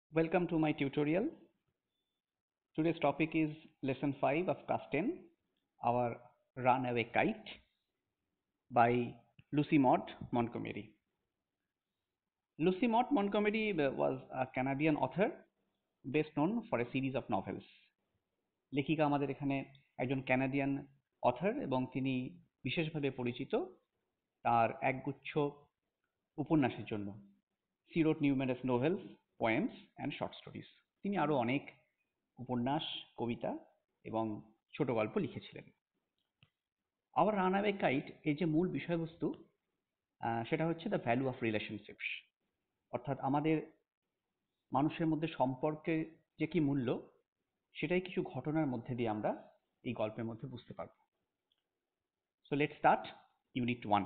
Welcome to my tutorial. Today's topic is lesson 5 of class 10, our Runaway Kite by Lucy Maud Montgomery. Lucy Maud Montgomery was a Canadian author best known for a series of novels. লেখিকা আমাদের এখানে একজন Canadian author এবং তিনি বিশেষভাবে পরিচিত তার একগুচ্ছ উপন্যাসের জন্য। She wrote numerous novels, poems and short stories. তিনি আরো অনেক উপন্যাস, কবিতা এবং ছোট গল্প লিখেছিলেন। আওয়ার রানঅ্যাওয়ে কাইট এর যে মূল বিষয়বস্তু সেটা হচ্ছে দ্য ভ্যালু অফ রিলেশনশিপস, অর্থাৎ আমাদের মানুষের মধ্যে সম্পর্কের যে কি মূল্য সেটাই কিছু ঘটনার মধ্যে দিয়ে আমরা এই গল্পের মধ্যে বুঝতে পারব। So let's start unit 1.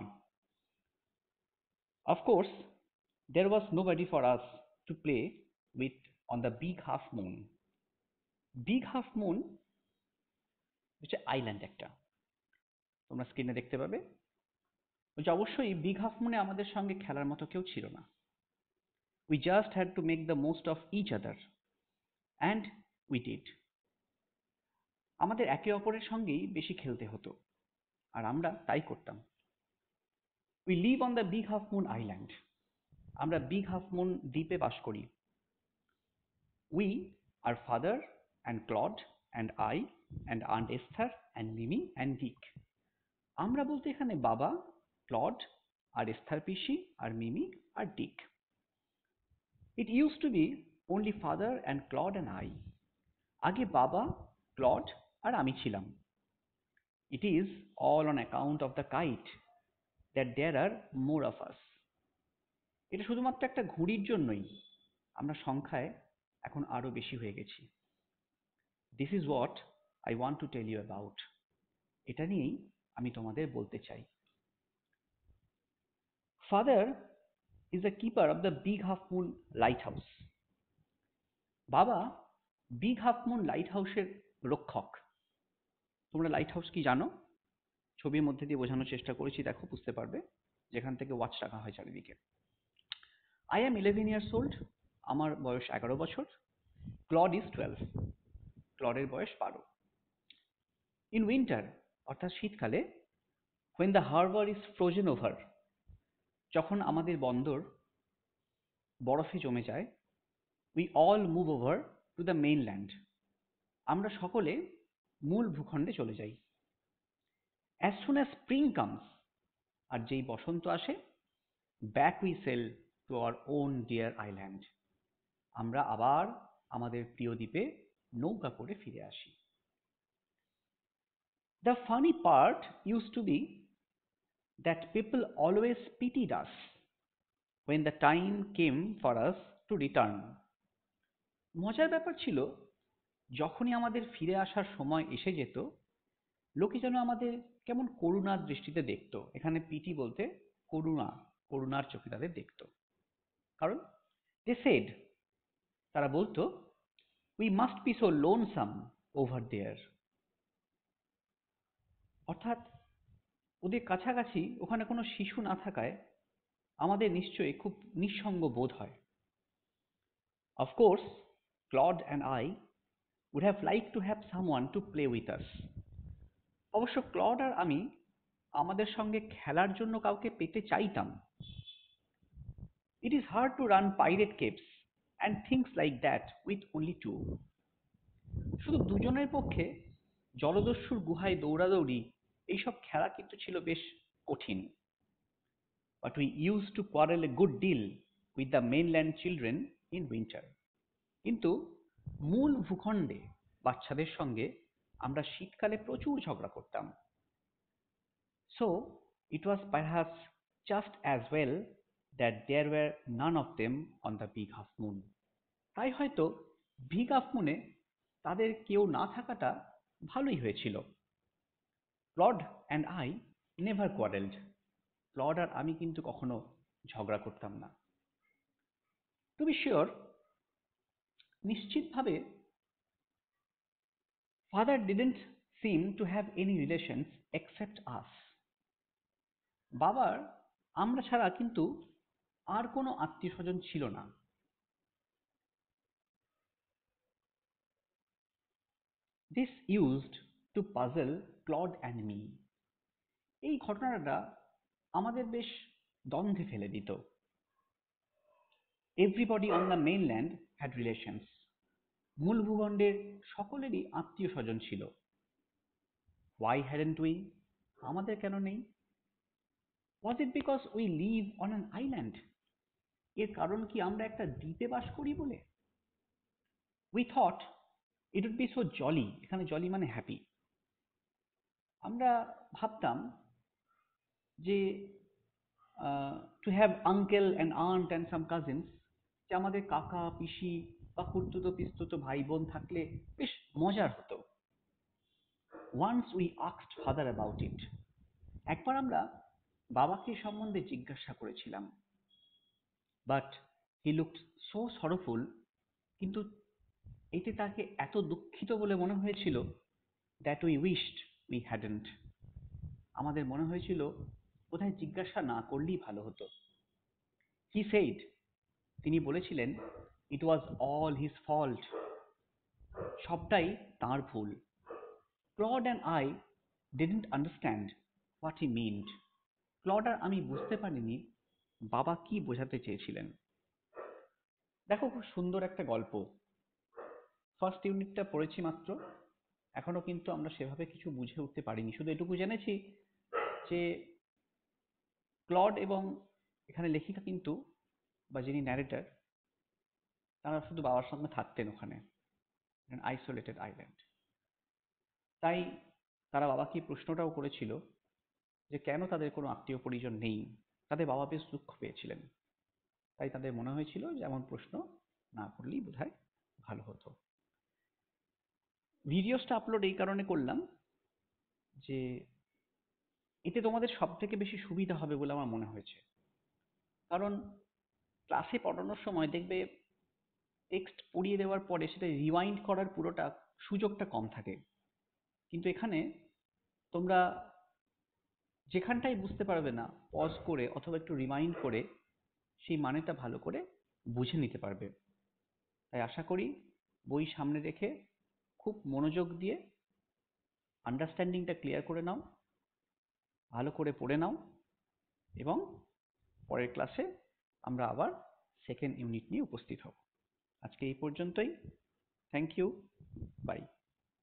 Of course, there was nobody for us to play with on the big half moon. Big half moon হচ্ছে আইল্যান্ড একটা, তোমরা স্ক্রিনে দেখতে পাবে। বলছে অবশ্যই বিগ হাফ মুনে আমাদের সঙ্গে খেলার মতো কেউ ছিল না। We just had to make the most of each other and we did. আমাদের একে অপরের সঙ্গেই বেশি খেলতে হতো আর আমরা তাই করতাম। We live on the big half moon island. আমরা বিগ হাফ মুন দ্বীপে বাস করি। We, our father and Claude and I and Aunt Esther and Mimi and Dick. আমরা বলতে এখানে বাবা, ক্লড আর এস্থার পিসি আর মিমি আর Dick. It used to be only father and Claude and I. আগে বাবা, ক্লড আর আমি ছিলাম। It is all on account of the kite that there are more of us. এটা শুধুমাত্র একটা ঘুড়ির জন্যই আমরা সংখ্যায় এখন আরো বেশি হয়ে গেছি। This is what I want to tell you about. এটা নিয়েই আমি তোমাদের বলতে চাই। Father is the keeper of the Big Half Moon lighthouse. বাবা বিগ হাফ মুন লাইট হাউসের রক্ষক। তোমরা লাইট হাউস কি জানো? ছবির মধ্যে দিয়ে বোঝানোর চেষ্টা করেছি, দেখো বুঝতে পারবে, যেখান থেকে ওয়াচ রাখা হয় চারিদিকে। I am 11 years old. আমার বয়স 11 বছর। Clod is 12. ক্লডের বয়স 12। In winter, অর্থাৎ শীতকালে, when the harbor is frozen over, যখন আমাদের বন্দর বরফে জমে যায়, we all move over to the mainland. আমরা সকলে মূল ভূখণ্ডে চলে যাই। As soon as spring comes, আর যেই বসন্ত আসে, back we sail to our own dear island. আমরা আবার আমাদের প্রিয় দ্বীপে নৌকা করে ফিরে আসি। The funny part used to be that people always pitied us when the time came for us to return. মজার ব্যাপার ছিল, যখনই আমাদের ফিরে আসার সময় এসে যেত, লোকে যেন আমাদের কেমন করুণার দৃষ্টিতে দেখতো। এখানে পিটি বলতে করুণার চোখে তাদের দেখতো। কারণ they said, তারা বলতো, we must be so lonesome over there. অর্থাৎ ওদের কাছাকাছি ওখানে কোনো শিশু না থাকায় আমাদের নিশ্চয়ই খুব নিঃসঙ্গ বোধ হয়। Of course, Claude and I would have liked to have someone to play with us. অবশ্য ক্লড আর আমি আমাদের সঙ্গে খেলার জন্য কাউকে পেতে চাইতাম। It is hard to run pirate caves and things like that with only two. শুধু দুজনের পক্ষে জলদস্যুর গুহায় দৌড়াদৌড়ি এইসব খেলা কিন্তু ছিল বেশ কঠিন। But we used to quarrel a good deal with the mainland children in winter. কিন্তু মূল ভূখণ্ডে বাচ্চাদের সঙ্গে আমরা শীতকালে প্রচুর ঝগড়া করতাম। So it was perhaps just as well that there were none of them on the big half moon. তাই হয়তো বিগ হাফ মুনে তাদের কেউ না থাকাটা ভালোই হয়েছিল। Claude and I never quarrelled. Claude আর আমি কিন্তু কখনো ঝগড়া করতাম না। টু বি শিওর, নিশ্চিতভাবে father didn't seem to have any relations except us. বাবার আমরা ছাড়া কিন্তু আর কোনো আত্মীয় স্বজন ছিল না। This used to puzzle Claude and me. এই ঘটনাটা আমাদের বেশ দ্বন্দ্বে ফেলে দিত। Everybody on the mainland had relations. মূল ভূখণ্ডের সকলেরই আত্মীয় স্বজন ছিল। Why hadn't we? আমাদের কেন নেই? Was it because we live on an island? এর কারণ কি আমরা একটা দ্বীপে বাস করি বলে? We thought it would be so jolly. এখানে jolly মানে happy. আমরা ভাবতাম যে to have uncle and aunt and some cousins, যে আমাদের কাকা পিসি বা খুড়তুতো পিসতুতো ভাই বোন থাকলে বেশ মজার হতো। Once we asked father about it. একবার আমরা বাবাকে সম্বন্ধে জিজ্ঞাসা করেছিলাম। But he looked so sorrowful. কিন্তু এতে তাকে এত দুঃখিত বলে মনে হয়েছিল that we wished we hadn't. আমাদের মনে হয়েছিল বোধহয় জিজ্ঞাসা না করলেই ভালো হতো। He said, তিনি বলেছিলেন, it was all his fault. সবটাই তাঁর ভুল। Claude and I didn't understand what he meant. Claude আর আমি বুঝতে পারিনি বাবা কি বোঝাতে চেয়েছিলেন। দেখো, খুব সুন্দর একটা গল্প। ফার্স্ট ইউনিটটা পড়েছি মাত্র, এখনো কিন্তু আমরা সেভাবে কিছু বুঝে উঠতে পারিনি। শুধু এটুকু জেনেছি যে ক্লড এবং এখানে লেখিকা কিন্তু, বা যিনি ন্যারেটর, তারা শুধু বাবার সঙ্গে থাকতেন ওখানে, আইসোলেটেড আইল্যান্ড। তাই তারা বাবাকে প্রশ্নটাও করেছিল যে কেন তাদের কোনো আত্মীয় পরিজন নেই। তাদের বাবা বেশ দুঃখ পেয়েছিলেন, তাই তাদের মনে হয়েছিল যে এমন প্রশ্ন না করলেই বোধহয় ভালো হতো। ভিডিওসটা আপলোড এই কারণে করলাম যে এতে তোমাদের সব থেকে বেশি সুবিধা হবে বলে আমার মনে হয়েছে। কারণ ক্লাসে পড়ানোর সময় দেখবে টেক্সট পড়িয়ে দেওয়ার পরে সেটা রিওয়াইন্ড করার পুরোটা সুযোগটা কম থাকে, কিন্তু এখানে তোমরা যেখানটাই বুঝতে পারবে না পজ করে অথবা একটু রিমাইন্ড করে সেই মানেটা ভালো করে বুঝে নিতে পারবে। তাই আশা করি বই সামনে রেখে খুব মনোযোগ দিয়ে আন্ডারস্ট্যান্ডিংটা ক্লিয়ার করে নাও, ভালো করে পড়ে নাও, এবং পরের ক্লাসে আমরা আবার সেকেন্ড ইউনিট নিয়ে উপস্থিত হব। আজকে এই পর্যন্তই। Thank you, by.